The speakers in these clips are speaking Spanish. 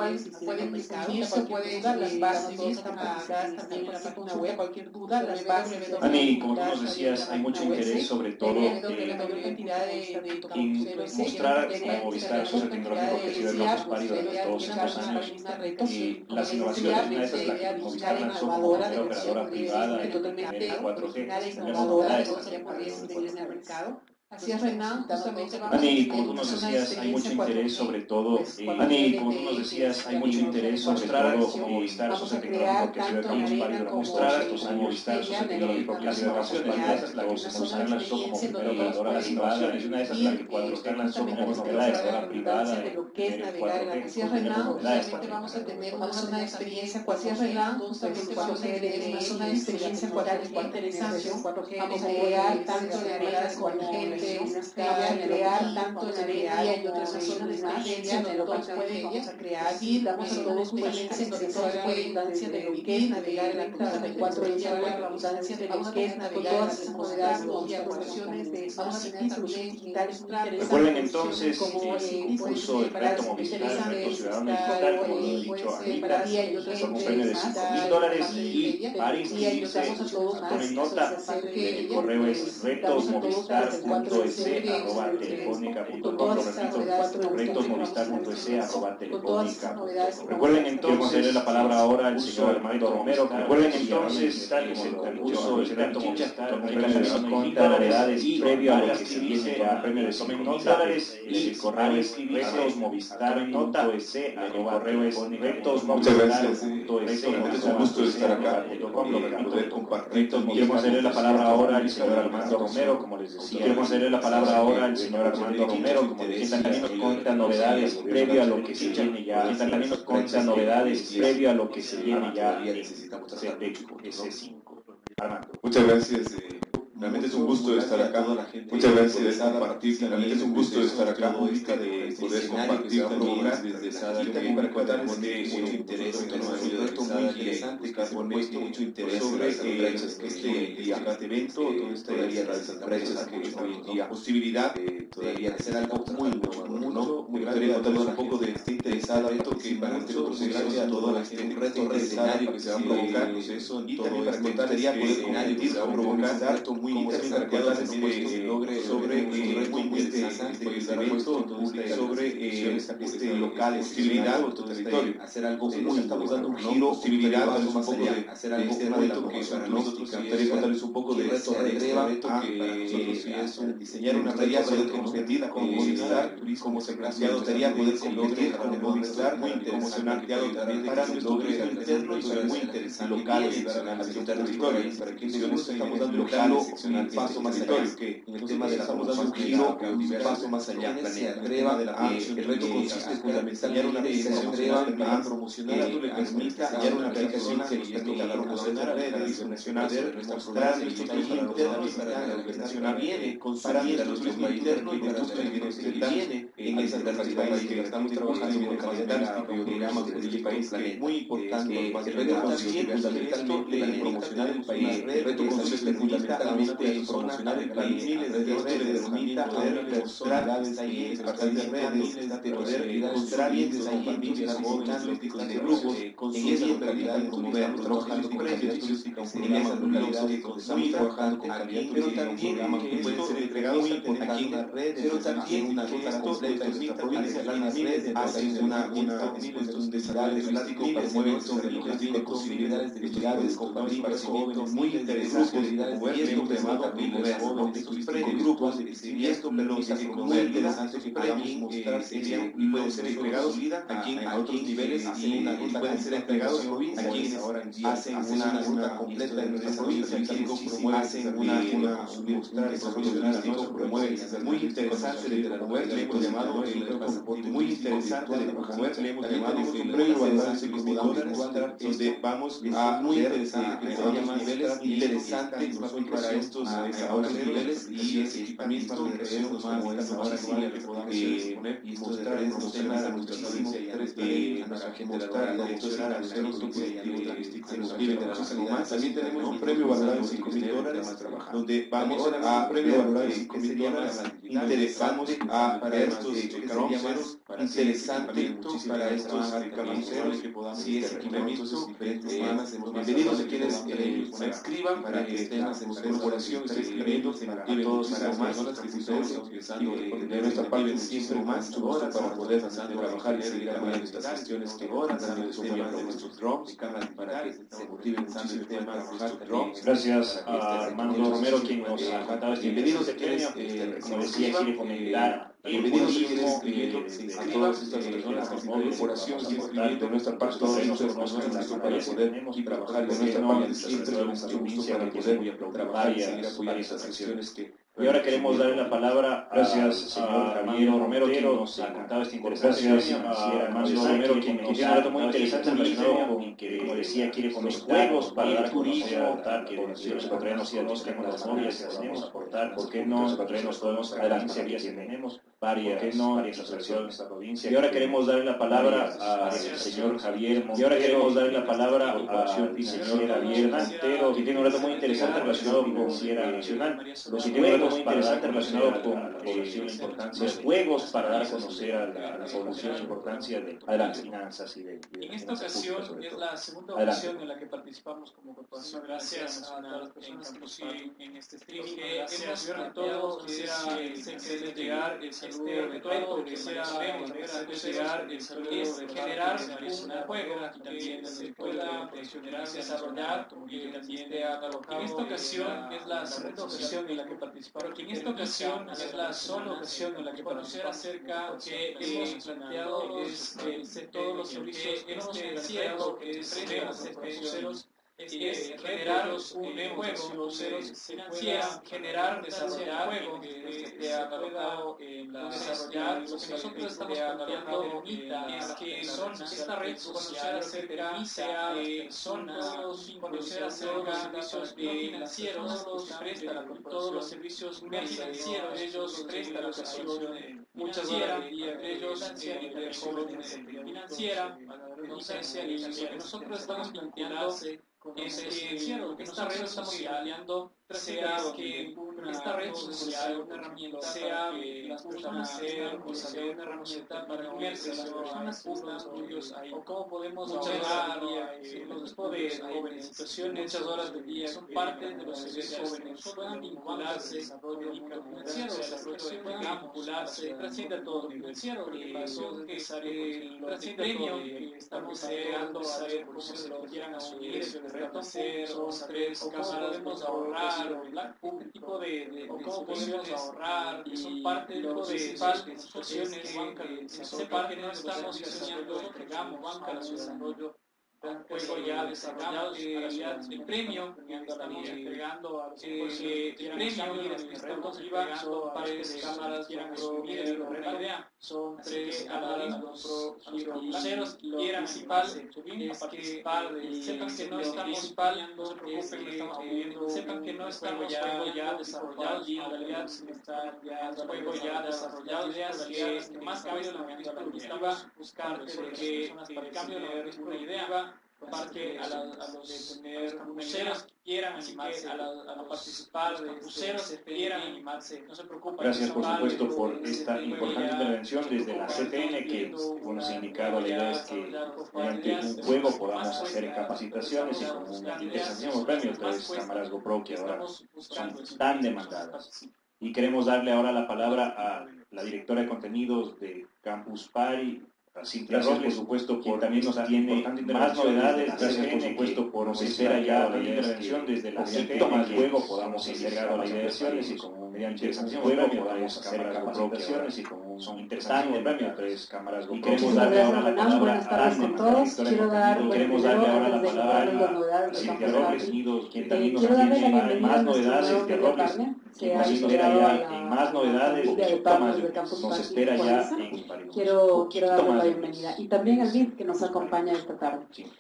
cual pueden inscribirse, pueden las bases están publicadas también en la página web, cualquier duda, las bases. Ani, como tú nos decías, hay mucho interés sobre todo en mostrar como Movistar sociotecnológico que sirve el campus Pari durante todos estos años y las innovaciones. Una de esas es la que Movistar lanzó como primera operadora privada en el 4G. Tenemos novedades también para el mercado. Así es, Renan, justamente vamos Ani, como tú nos decías, hay mucho interés sobre todo, Ani, como tú nos decías, hay mucho interés sobre todo como Movistar sociotecnológico que sirve el campus Pari durante mostrar estos años Movistar sociotecnológico que sirve el campus Pari. Una de esas es la que Movistar lanzó como primera operadora privada y una de esas es la que 4G lanzó como primera operadora privada en el 4G. Así es, Renan, justamente vamos a tener una zona de experiencia, así es, Renan, justamente vamos a tener una zona de experiencia cuál es la interesación, vamos a crear tanto de manera convergente, vamos a crear tanto en área y otras zonas de emergencia donde todos pueden, vamos a crear y damos a todos experiencia donde todos pueden abundancia de lo que es navegar en la ruta de 4G, la abundancia de lo que es navegar todas esas modalidades y aprobaciones de vamos a tener soluciones digitales muy interesantes. Recuerden entonces el concurso del reto Movistar, el reto ciudadano digital, como lo he dicho Anita, con un premio de $5,000 y para inscribirse tomen nota, el correo es retosmovistar.es@telefonica.com, lo repito, retosmovistar.es@telefonica.com. Recuerden entonces, cederle la palabra ahora al señor Armando Romero. Recuerden entonces, tal es el concurso del reto Movistar, con un premio de $50 y previo a lo que se viene ya, premio de $5,000 y el correo es retosmovistar.es, el correo es retosmovistar.es. Es un gusto estar acá, poder compartir. Queremos darle la palabra ahora al señor Armando Romero, como les decía. Queremos darle la palabra ahora al señor Armando Romero, como les decía, también nos cuenta novedades previo a lo que se viene ya. También nos cuenta novedades previo a lo que se viene ya. Necesitamos hacer S5. Armando. Muchas gracias. Realmente es un gusto estar acá. Muchas gracias por compartir. Realmente es un gusto estar acá. De poder compartir también desde Sada. También para contarles que mucho interés en un reto muy interesante que se ha puesto mucho interés sobre este evento, todavía las brechas que hoy en día posibilidad de hacer algo muy grande. Contarles un poco de este interesado evento que para este proceso a todo un reto escenario que se va a provocar y también para contarles que escenario que se va a provocar muy interesante sobre este local, posibilidad o territorio, hacer algo muy estamos dando un giro, posibilidad, un poco de hacer algo reto que para nosotros gustaría contarles un poco de reto que es diseñar una tarea poder competir con Movistar, como se planteado tarea poder competir con Movistar, muy interesante también para nuestro turismo interno y para muy interesante locales y para territorio, para que estamos dando local un paso más allá, que en el tema de la estamos dando un giro, un paso más allá, se atreva el reto consiste fundamentalmente una aplicación a promocionar a tu le permita hallar una aplicación que nos permita promocionar a redes nacionales, mostrar nuestro turismo interno para la organización viene, consumir a nuestro turismo interno y para nuestro viene en esa país que estamos trabajando con calidad y programas de país que es muy importante, el reto consiste fundamentalmente en promocionar el país, el reto consiste fundamentalmente en promocionar el país, miles de redes permita poder personalidades ahí, a través de redes, de poder encontrar miles de familias, jóvenes, de grupos, en esa localidad de promover, trabajando con calidad turística, un programa localidad que estamos trabajando con calidad turística, un programa que puede ser entregado aquí en las redes, pero también una ruta completa en nuestra provincia, las redes hacen un desarrollo turístico, promueven sobre tiene posibilidades de ciudades con participación muy interesante de promover, hemos llamado a promover jóvenes grupos y esto permite que muy interesante que podamos mostrar y pueden ser entregados aquí a otros niveles y pueden ser entregados aquí hacen una ruta completa en nuestra provincia, hacen una mostrar desarrollo turístico, promueven, muy interesante de promover, le hemos llamado muy interesante de promover, le hemos llamado el premio valorado en $5,000, donde vamos a muy interesante que se vaya más niveles interesantes para a otros niveles y ese equipamiento creemos más ahora que podamos exponer y mostrar los temas de nuestra provincia y para mostrar la doctora de los niveles de la sociedad. También tenemos un premio valorado en $5.000 donde vamos a premio valorado en $5.000 interesante para estos carniceros, interesante para estos carniceros que podamos si es equipamiento diferentes temas. Bienvenidos a quienes se inscriban para que estén en colaboración, estén escribiendo para todos las personas que estamos utilizando de nuestra parte siempre más para poder trabajar y seguir apoyando estas gestiones que también son para nuestros drones para que se motiven muchísimo el tema de trabajar drones. Gracias a Armando Romero quien nos ha contado este bienvenidos a quienes como decía, quiere fomentar bienvenidos a quienes a todas estas personas que están en colaboración y de nuestra parte todos nosotros para poder y trabajar de nuestra parte siempre con mucho gusto para poder trabajar y seguir apoyando estas acciones que y ahora queremos darle la palabra gracias señor Armando Romero quien nos ha contado este interesante gracias a Armando Romero quien nos tiene un dato muy interesante relacionado con que como decía quiere fomentar juegos para dar a conocer a votar que los ecuatorianos y a todos tenemos las novias que tenemos aportar por qué no los ecuatorianos podemos adelantar que tenemos varias asociaciones en esta provincia y ahora queremos darle la palabra al señor Javier Montero y ahora queremos darle la palabra al señor Javier Montero que tiene un dato muy interesante relacionado con Financiera Nacional los juegos muy interesante relacionado con los juegos para dar a conocer a la población la importancia de las finanzas y de en esta ocasión es la segunda ocasión en la que participamos como Corporación Gracias a las personas que nos siguen en este streaming. Gracias a todos. Quisiera llegar el saludo de todo. Quisiera llegar el saludo de generar un juego y también se pueda desarrollar y también en esta ocasión es la segunda ocasión en la que participamos. En esta ocasión es la sola ocasión en la que conocer acerca que hemos planteado es todos los servicios que hemos planteado es generar un juego financiera, generar, desarrollar juego que esté catalogado en la desarrollar. Lo que nosotros estamos planteando es que esta red social se permita zonas, conocer acerca de servicios financieros, todos los servicios financieros, ellos prestan la educación muchas horas y ellos financiera, y lo que nosotros estamos planteando es que esta red estamos planteando sea que esta red social, una herramienta sea las personas sea una herramienta para unirse las personas ahí o cómo podemos ahorrar los jóvenes de situaciones muchas horas del día son parte de los servicios jóvenes puedan vincularse desarrollo financiero puedan vincularse trasciende a todo financiero lo que pasó que trasciende premio que estamos creando a saber cómo se lo quieran asumir hacer dos, tres cámaras podemos ahorrar un tipo de cómo podemos ahorrar que son parte de lo principal de situaciones son parte que no estamos diseñando entregamos banca al desarrollo un juego ya desarrollado el premio que estamos entregando a los el premio que estamos llevando a tres cámaras quieran asumir la idea son tres cámaras los cruceros y el principal es participar sepan que no estamos no se preocupen que estamos pidiendo sepan que no estamos ya desarrollado y en realidad está ya juego ya desarrollado ideas que más cambio de la perspectiva buscar que el cambio de la perspectiva parte a los de tener cruceros quieran animarse a participar de cruceros quieran animarse no se preocupen gracias por supuesto por esta importante intervención desde la CTN que bueno se ha indicado la idea es que mediante un juego podamos hacer capacitaciones y como una interesación premio tres cámaras GoPro que ahora son tan demandadas y queremos darle ahora la palabra a la directora de contenidos de Campus Party Cintia Robles, por supuesto, quien también nos tiene más novedades, gracias por supuesto por ofrecer ya la intervención desde la CTN más juego podamos llegar a las inversiones y como mediante un juego podamos hacer capacitaciones y como son interesantes premios tres cámaras GoPro. Queremos darle ahora la palabra buenas tardes con todos. Quiero dar queremos darle ahora la palabra a Cintia Robles, quien también nos tiene más novedades, Cintia Robles, quien nos espera ya en más novedades de nos espera ya en quiero darle la bienvenida y también al BID que nos acompaña esta tarde.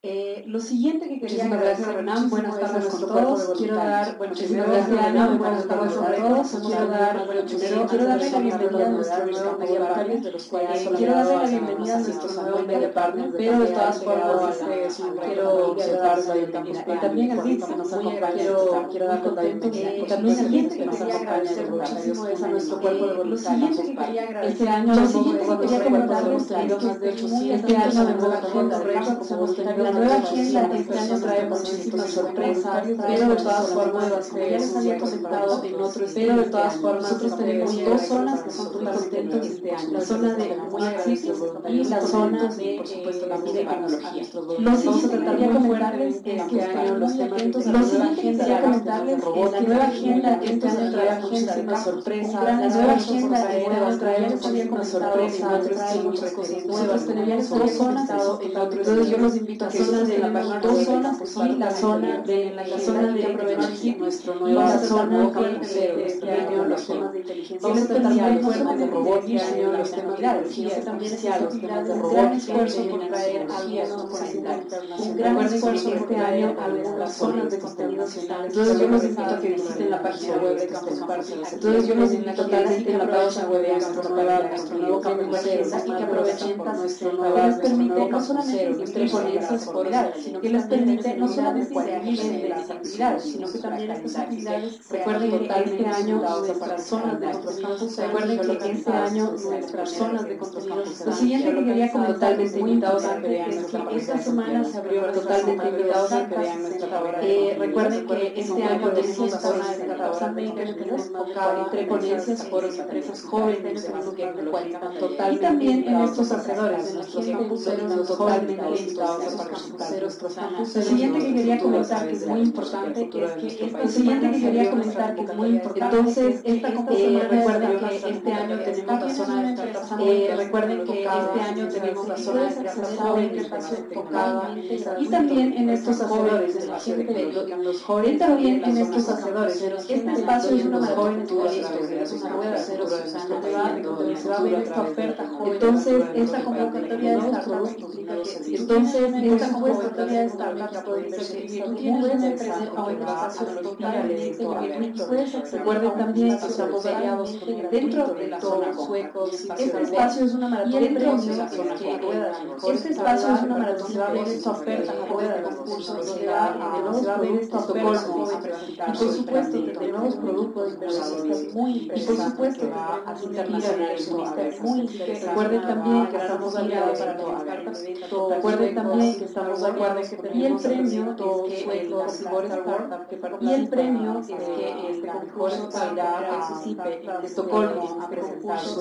Lo siguiente que quería agradecer, Renan, buenas tardes con todos. Quiero dar, muchísimas gracias, Renan, buenas tardes con todos. Quiero darle la bienvenida a nuestros nuevos media partners, de los cuales quiero darle la bienvenida a nuestros nuevos media partners, pero de todas formas quiero darles la bienvenida. Y también a Ritz, que nos acompaña, quiero darle la bienvenida. También al siguiente que nos acompaña muchísimo es a nuestro cuerpo de voluntarios. Este año, lo siguiente que quería comentarles es que este año de nueva agenda de récords hemos tenido la nueva agenda este año trae muchísimas sorpresas, pero de todas formas, como ya les había comentado en otros, pero de todas formas, nosotros tenemos dos zonas que son muy contentos este año, la zona de muy accesibles y la zona de, por supuesto, la tecnología. Lo siguiente que quería comentarles es que este año los temas, lo siguiente que quería comentarles es la nueva agenda que este año trae muchísimas sorpresas, la nueva agenda trae muchísimas sorpresas, trae muchas cosas nuevas, tenemos dos zonas, entonces yo los invito a que de la página dos zonas que son la zona de aprovechar nuestro nueva zona de este año, los temas de inteligencia artificial, los temas de robótica, este año los temas de energía, también los temas de robótica, un gran esfuerzo por traer algunos un gran esfuerzo este año a nuestras zonas de contenido nacional. Entonces yo los invito a que visiten la página web de Campus Party. Entonces yo los invito a que visiten la página web de nuestro nuevo Campus y que aprovechen nuestro nuevo que les permite no solamente entre ponencias por que les permite no solamente inscribirse en las actividades, sino que también estas actividades, recuerden que este año nuestras zonas de nuestros campus, recuerden que este año nuestras zonas de contenido, lo siguiente que quería comentarles muy importante es que esta semana se abrió totalmente invitados a que vean nuestra hora. Recuerden que este año tenemos la zona de Startups Maker que es enfocada entre ponencias, foros, empresas jóvenes, y también en estos hacedores, en nuestros campuseros, los jóvenes invitados a participar. Lo siguiente que quería comentar que es muy importante es que entonces recuerden que este año tenemos la zona de startups, recuerden que este año tenemos la zona de startups jóvenes enfocada y también en estos hacedores, en la gente de los jóvenes, también en estos hacedores. Este espacio es una de los jóvenes es una rueda de cero, donde se va a ver esta oferta joven. Entonces esta convocatoria de startups implica que entonces esta convocatoria de startups puede ser que tú tienes una empresa o una organización totalmente gratuita. Recuerden también que estamos aliados dentro de la zona suecos. Este espacio es una maratón dentro de la zona Este espacio es una maratón, se va a ver esta oferta joven de concursos, se va a ver esta Estocolmo a presentar, y por supuesto de nuevos productos inversionistas muy interesantes, y por supuesto va a internacionales muy interesantes. Recuerden también que estamos aliados para todas las startups. Recuerden también que estamos aliados y el premio es que el Consigor Startup que participa, y el premio es que este concurso se irá a CIPE de Estocolmo a presentar su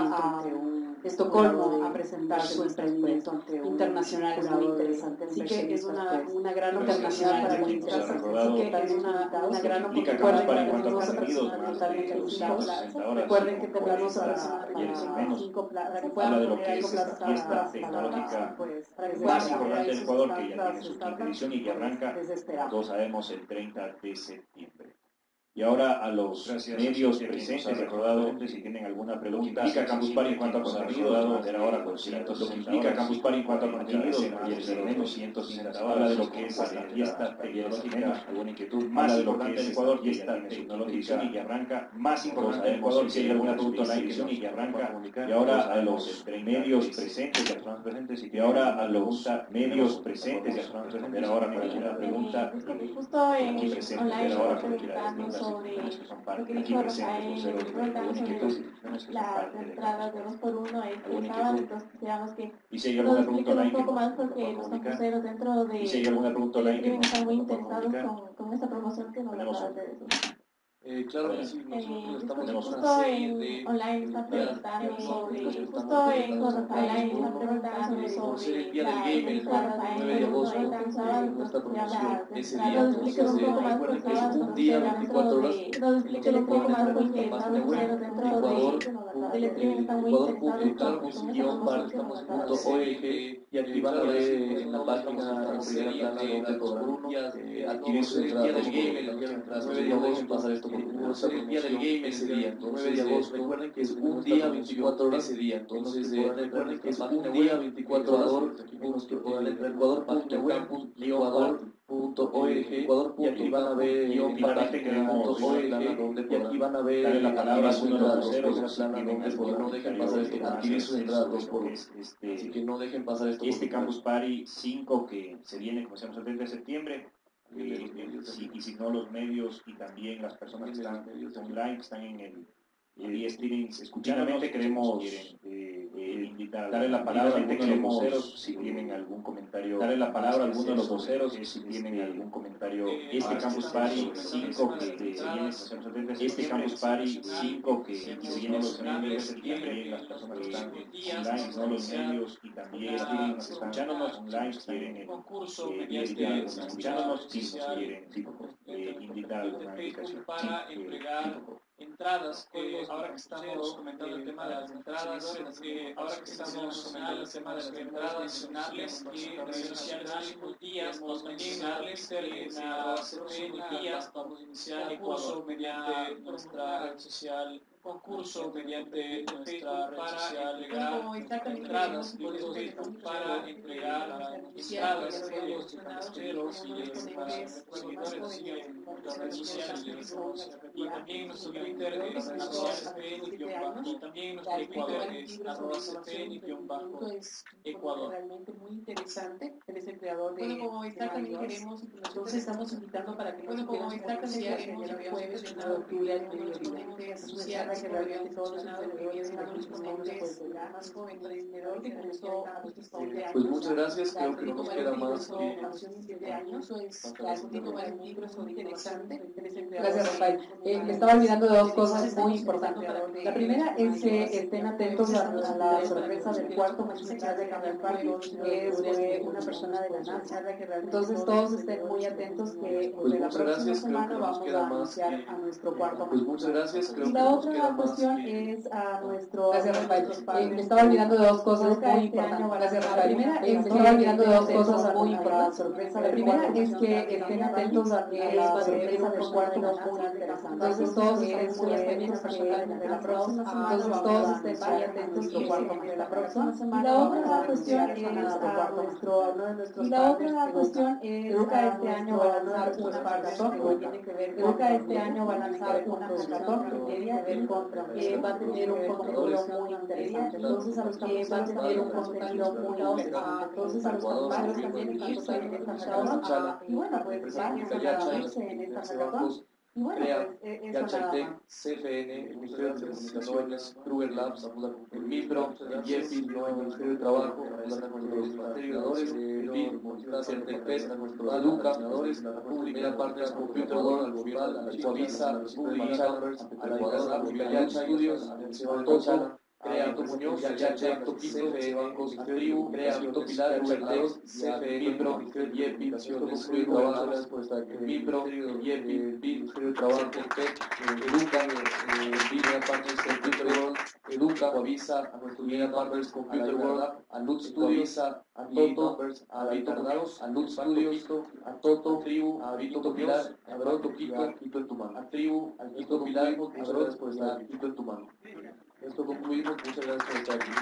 emprendimiento internacional, es muy interesante. Así que es una gran internacional para la startup, así que es una gran oportunidad para nosotros totalmente invitados. Recuerden que tenemos aproximadamente 5 plazas que puedan poner algo fiesta tecnológica más importante del Ecuador, que ya tiene su quinta edición y que arranca, todos sabemos, el 30 de septiembre. Y ahora a los medios presentes, recordado, si tienen alguna pregunta, indica Campus Party en cuanto a contenido, ahora con 160 indica Campus Party en cuanto a contenido, de menos 160 habla de lo que es la fiesta tecnológica, alguna inquietud, más de lo que es Ecuador, fiesta tecnológica y que arranca, más importante del Ecuador, si hay alguna pregunta online y que arranca, y ahora a los medios presentes, y ahora a los medios presentes, ahora para alguna pregunta, justo en aquí presente, online ahora estamos preguntando sobre lo que dijo Rafael, preguntando sobre las entradas de 2x1 este sábado, entonces quisiéramos que nos expliquen un poco más porque los campuseros dentro de streaming están muy interesados con esta promoción que nos acabas de decir. Claro que sí, nosotros estamos justo en online están preguntando sobre justo en online están preguntando sobre la entrada del 9 de agosto nuestra promoción ese día, entonces recuerden que es un día 24 horas, nos expliquen un poco más porque estamos dentro de Ecuador ¿verdad? El streaming está muy interesado Ecuador.barstamos.org y aquí van a ver en la página en primera plana donde podrán adquirir sus entradas. No dejen pasar esto por el día del game ese día, 9 de agosto. Recuerden que es un día 24 horas ese día, entonces recuerden que es un día 24 horas. Podrán entrar Ecuador.org y aquí van a ver en la página donde y aquí van a ver darle la palabra a uno de los voceros no dejen pasar esto, adquirir sus entradas 2 por 1. Así que no dejen pasar esto. Este Campus Party 5 que se viene, como decíamos, el 30 de septiembre, y si no los medios y también las personas que están online, que están en el streamings escuchándonos, queremos invitar, darle la palabra a alguno de los voceros si tienen algún comentario, darle la palabra a alguno de los voceros si tienen algún comentario. Este Campus Party 5 que se viene, este Campus Party 5 que se viene los medios de septiembre, las personas que están online, no los medios y también las personas que están escuchándonos online quieren el concurso mediante escuchándonos si quieren invitar alguna invitación para entregar entradas, ahora que estamos comentando el tema de las entradas, ahora que estamos comentando el tema de las entradas, mencionarles que en redes sociales próximos días vamos a mencionarles que próximos días vamos a iniciar el curso mediante nuestra red social, concurso mediante nuestra red social para entradas, códigos de Facebook para entregar entradas, códigos de camiseteros y seguidores en nuestras redes sociales y también nuestro Twitter es @cpn_, y también nuestro Twitter es @cpn_Ecuador. Realmente muy interesante, él es el creador de también queremos, entonces estamos invitando para que nos como estar también queremos el jueves 1 de octubre al mediodía, es una charla que realmente todos los emprendedores más joven emprendedor que comenzó a los 17 años. Pues muchas gracias, creo que no nos queda más que... A los 17 años, es un libro muy interesante. Gracias, Rafael. Me estaba olvidando de dos cosas muy importantes. La primera es que estén atentos a la sorpresa del cuarto musical de Camel Party, que es de una persona de la NASA. Entonces todos estén muy atentos que de la próxima semana vamos a anunciar a nuestro cuarto musical. Pues muchas gracias, creo y que la nos otra queda más cuestión que... es a nuestro... Gracias, Rafael. Me estaba olvidando de dos cosas muy importantes. Gracias, Rafael. La primera es que estaba olvidando de dos cosas muy importantes. La primera es que estén atentos a la sorpresa del cuarto musical. Entonces todos estén muy atentos que la próxima semana todos estén muy atentos que cuarto musical la próxima semana. Y la otra cuestión es a nuestro Educa este año va a lanzar una hackathon, Educa este año va a lanzar una hackathon que tiene que ver con va a tener un contenido muy interesante. Entonces a los que va a tener un contenido muy interesante. Entonces a los compañeros también están totalmente invitados y bueno, pues van a inscribirse en esta hackathon. Y bueno, pues eso nada más. CFN, el Ministerio de Comunicaciones, Kruger Labs, el MIPRO, el YEPI, el Ministerio de Trabajo, los patrocinadores, el BID, el PES, nuestros Educa, la primera parte es Computer World, al gobierno, al Chavisa, al Chambers, al Ecuador, al Studios, al Toto, Crea Vito Muñoz, Yacha, Toquito, Bancos, Tribu, Crea Vito Pilar, Uberteos, CFE, Mipro, YEPI, Ministerio de Trabajo, Mipro, YEPI, Ministerio de Trabajo, Educa, Villa Partners, Computer World, Educa, Avisa, a nuestros Villa Partners, Computer World, a Lutz Studios, a Toto, a Vito Muñoz, a Lutz Studios, a Toto, Tribu, a Vito Pilar, a Broto, Quito, Quito en tu mano, a Tribu, a Vito Pilar, a Broto, pues a Quito en tu mano. Esto concluimos, muchas gracias por estar aquí.